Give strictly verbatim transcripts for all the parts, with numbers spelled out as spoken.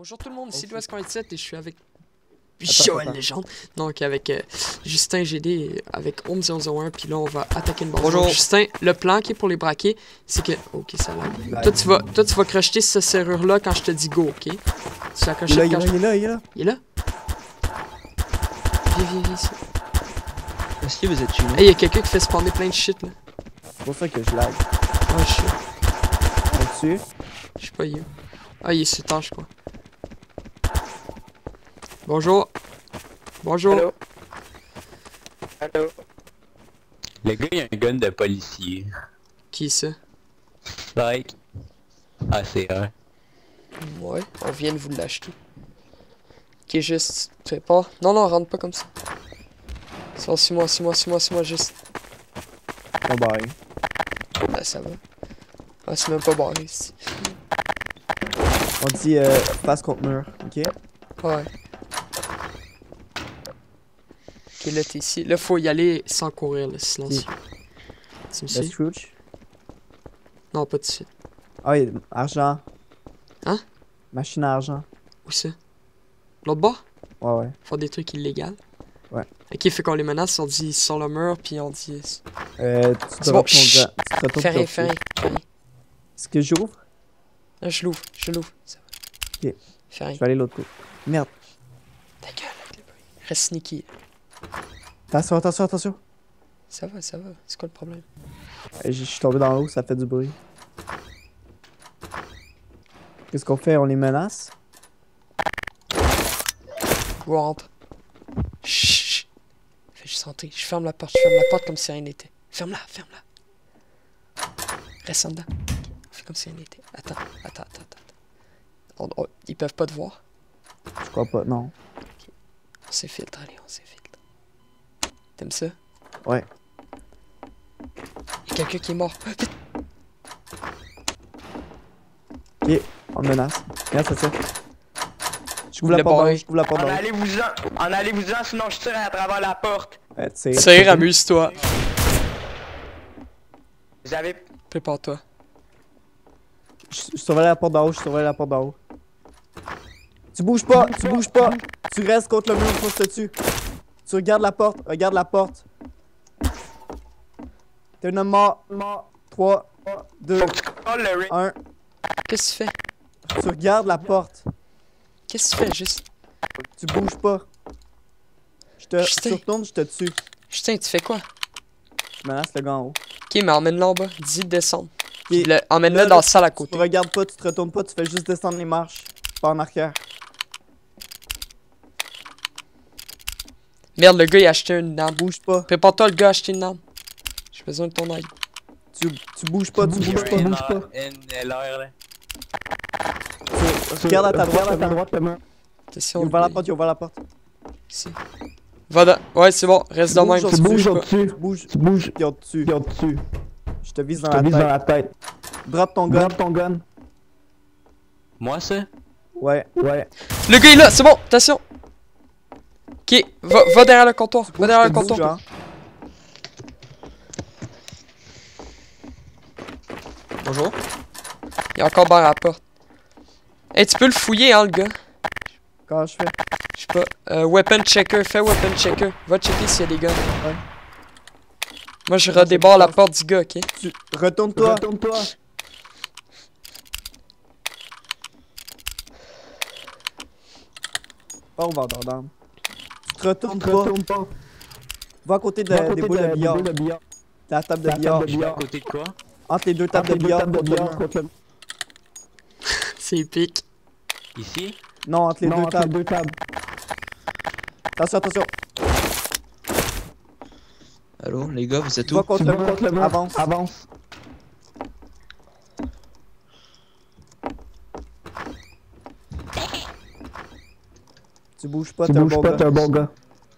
Bonjour tout le monde, ici Louis quarante-sept et je suis avec Attends, Joël attends. Légende. Donc avec euh, Justin G D et avec Home zéro zéro un, puis là on va attaquer une base. Bonjour. Donc, Justin, le plan qui est pour les braquer, c'est que... Ok, ça va. Lag. Toi tu vas, toi, tu vas crocheter cette serrure-là quand je te dis go, ok? Tu la Il est là, crochettes il est quand là, je... il est là, il est là. Il est là? Viens, viens, viens ici. Est-ce que vous êtes chez nous? Hey, y'a quelqu'un qui fait spawner plein de shit là. C'est pour ça que je lag. Ah, je sais. Là-dessus. Je sais pas, il est où. Ah, il est sur tâche, je crois. Bonjour. Bonjour. Allô? Allô? Le gars, il a un gun de policier. Qui est ça? Like. Ah, c'est un. Ouais, on vient de vous l'acheter. Ok, juste, tu fais pas. Non, non, rentre pas comme ça. C'est bon, suis-moi, suis-moi, suis-moi, suis-moi, juste. On barre. Ah, ça va. Ah, c'est même pas barré ici. On dit euh, face contre mur, ok? Ouais. Ok, là, t'es ici. Là, faut y aller sans courir, là, silencieux. Tu me Le suis? Scrooge. Non, pas de suite. Ah, il y a argent. Hein? Machine à argent. Où ça? L'autre bas? Ouais, ouais. Faire des trucs illégaux? Ouais. Ok, fait qu'on les menace, on dit sur le mur, puis on dit... Euh, tu C'est drops bon, ton chut. gars. Tu te retournes Fais rien, sur fais le rien, fais rien. Est-ce que j'ouvre? Non, je l'ouvre, je l'ouvre. Ça va. Ok. Fais rien. Je vais aller l'autre côté. Merde. Ta gueule avec le bruit. Reste sneaky. Attention, attention, attention. Ça va, ça va. C'est quoi le problème? Euh, Je suis tombé dans l'eau, ça fait du bruit. Qu'est-ce qu'on fait? On les menace? Go, on rentre. Chut. Fais juste rentrer. Je ferme la porte, je ferme la porte comme si rien n'était. Ferme-la, ferme-la. Reste en dedans. Fais comme si rien n'était. Attends, attends, attends, attends. On- on- ils peuvent pas te voir. Je crois pas, non. On s'infiltre, allez, on s'infiltre. T'aimes ça? Ouais. Y'a quelqu'un qui est mort. Vite. Ok, on le menace. Regarde, c'est ça. Je couvre Le la porte d'en barré. haut, je couvre la porte En d'en haut. allez-vous-en, en allez-vous-en, sinon je tire à travers la porte. Ouais, tu sais. Tire, amuse-toi. Vous avez... Prépare-toi. Je, je surveille la porte d'en haut, je surveille la porte d'en haut. Tu bouges pas, tu bouges pas. Tu restes contre le mur, faut que je te tue. Tu regardes la porte, regarde la porte. T'es un homme mort. trois, deux, Faut que tu colles le ring. un. Qu'est-ce que tu fais? Tu regardes la porte. Qu'est-ce que tu fais, juste? Tu bouges pas. Je te Justin. tu retournes, je te tue. Justin, tu fais quoi? Je menace le gars en haut. Ok, mais emmène-le en bas. Dis de descendre. Puis Ok. le- Emmène-le Là, dans là, la salle à Tu côté. te regardes pas, tu te retournes pas, tu fais juste descendre les marches. Pas en arrière. Merde, le gars, il a acheté une arme. Bouge pas. Prépare-toi, le gars a acheté une arme. J'ai besoin de ton aide. Tu, tu bouges pas, tu Il y bouges a pas, un bouge pas. N L R là. Tu regardes à ta droite, le mur. Attention, Il le ouvre la gars, porte, il ouvre la porte. ici. Va dans... Ouais, c'est bon, reste dans bouges, même. tu Tu bouges pas. Tu bouges, tu bouges, pis au-dessus. Pis au-dessus. Je te vise dans, la, tête. la tête. Drop ton gun. Drop ton gun. Moi, ça? Ouais. Ouais. Le gars est là, c'est bon, attention. Ok, va, va derrière le comptoir. Va Bouge, derrière je le te bouge, comptoir. hein. Bonjour. Il y a encore barre à la porte. Hey, tu peux le fouiller, hein, le gars. Comment je fais? Je sais pas. Euh, weapon checker, fais weapon checker. Va checker s'il y a des gars. Ouais. Moi, je redébarre la porte du gars, ok? Tu retourne-toi. Retourne-toi. Pas au vendeur d'armes. Tu te retournes pas. Retourne pas. Va à côté de, Va à côté des boules de des billard. boules de billard. La table de La billard. table de Je suis à billard. côté de quoi? Entre les deux tables de Entre les deux billard. tables de contre le billard mur. contre le- C'est épique. Ici? Non, entre les Non, deux entre les tables. deux tables. Attention, attention. Allô, les gars, vous êtes Va où? contre Tu le vas mur. contre le mur. Avance. Avance. Tu bouges pas, Tu t'es un bouges bon pas, gars. t'es un bon gars.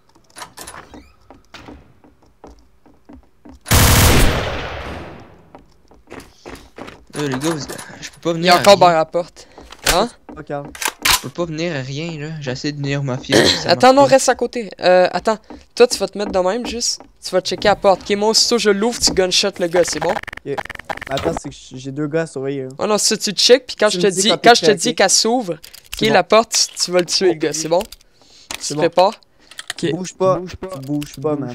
Euh, les gars, vous... je peux pas Il y venir. a à encore rien. barre à la porte. Hein? Pas calme. Je peux pas venir à rien, là. J'essaie de venir ma fille. ça Attends, marche non, pas. reste à côté. Euh, attends. Toi, tu vas te mettre de même, juste. Tu vas checker la porte. Ok, moi, aussitôt je l'ouvre, tu gunshot le gars, c'est bon? Attends, c'est que j'ai deux gars à surveiller. hein. Oh non, ça, tu check, puis quand Tu je te me dis dis, quand quand t'es je te prêt, dis ok? qu'elle s'ouvre, Ok, bon. la porte, tu vas le tuer, le gars, c'est bon? Tu te bon. prépares? Ok, Bouge pas, bouge pas, tu bouges pas, man.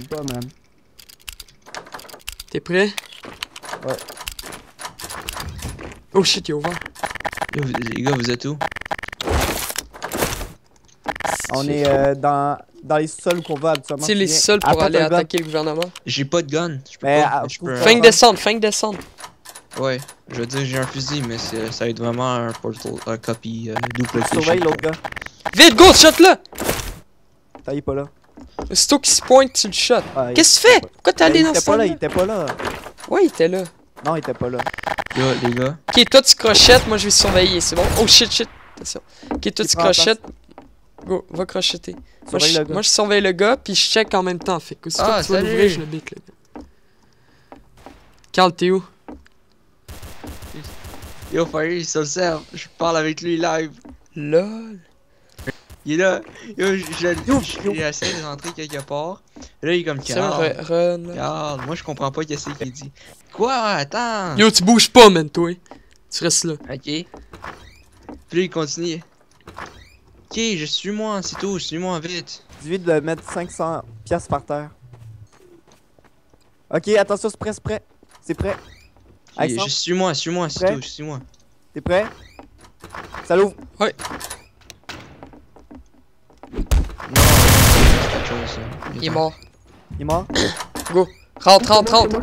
t'es prêt? Ouais. Oh shit, il est ouvert. Yo, vous- les gars, vous êtes où? On est euh, dans, dans les sous-sols qu'on va habituellement. C'est les tu viens. seuls pour Apporte aller un gun. attaquer le gouvernement. J'ai pas de gun. Je peux Mais, pas. ah, mais je faut peux, faire- Fin de descendre, fin de descendre. Ouais, je veux dire, j'ai un fusil, mais c'est- ça va être vraiment un portal, un copy, euh, duplication. Surveille l'autre gars. Vite, go, shot-le! Ça y est pas là. Aussitôt qu'il se pointe, tu le shot. Ah, il- Qu'est-ce que tu fais? Pourquoi t'es allé il dans était ce pas là, il sens était pas là. Ouais, il était là. Non, il était pas là. Yo, les gars. Ok, toi tu crochettes, moi je vais surveiller, c'est bon? Oh shit, shit. Attention. Ok, toi Il tu prend la crochettes. Go, va crochetter. Moi Surveille je, le gars. moi je surveille le gars, puis je check en même temps. Fait que aussitôt Ah, que tu vas salut. l'ouvrir, je le bite le gars. Carl, t'es où? Yo, Fire, il se serve. Je parle avec lui live. Lol. Il est là. Yo, je- je- Yo, je- yo. j'essaie de rentrer quelque part. Et là, il est comme C'est un Carl. re- run. là. Carl, moi, je comprends pas qu'est-ce qu'il dit. Quoi? Attends. Yo, tu bouges pas, man, toi. Tu restes là. Ok. Puis là, il continue. Ok, je suis moi, c'est tout. Suis-moi vite. Dis-lui de mettre cinq cents piastres par terre. Ok, attention, c'est prêt, c'est prêt. C'est prêt. Ok, Alexandre, je suis-moi, suis-moi, c'est Prêt? tout. Suis-moi. t'es prêt? Ça l'ouvre. Non, c'est autre chose, ça. Il est mort. Il est mort. Go. Rentre, rentre, rentre.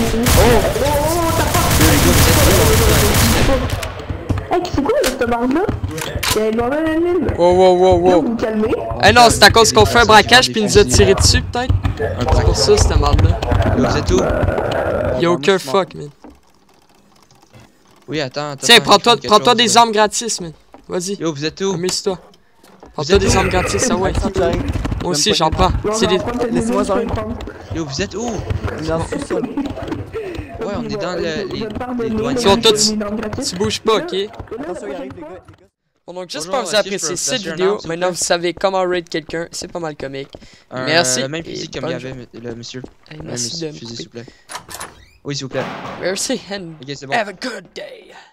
Hey, c'est quoi cette barre-là? Il y a une mauvaise anime. Wow, wow, wow, Vous wow. vous calmez? Eh non, c'est à cause qu'on fait un braquage puis il nous a tiré dessus, peut-être? C'est pour ça, cette merde-là. Yo, vous êtes où? Y'a aucun fuck, man. Oui, attends, attends. Tiens, attends, prends-toi je fais quelque prends-toi chose, des là. armes gratis, man. Vas-y, Yo, vous êtes où? amuse-toi. Prends-toi Vous êtes des où? armes gratis, ah ouais. Alexandre, j'arrive. Moi aussi, j'en prends. Non, C'est non, des... prends peut-être Laissez-moi des autres, en je vais prendre. Yo, vous êtes où? Il est dans le sous-sol. Ouais, on est dans le- Je vais les- te pardonner, les douanes. mais Ils sont j'ai tous- mis dans le gratis. Tu bouges pas, ok? Attention, il arrive, les gars. les gars. Bon, donc Bonjour, j'espère que vous est-ce que appréciez je peux cette flasher un vidéo. arme, s'il vous Maintenant, plaît? vous savez comment raid quelqu'un. C'est pas mal comique. Un- Merci. Le même et fusil comme bonne il y avait, mais- le monsieur. Hey, Le même merci de fusil, me s'il couper. vous plaît. Oui, s'il vous plaît. Merci and Ok, c'est bon. have a good day.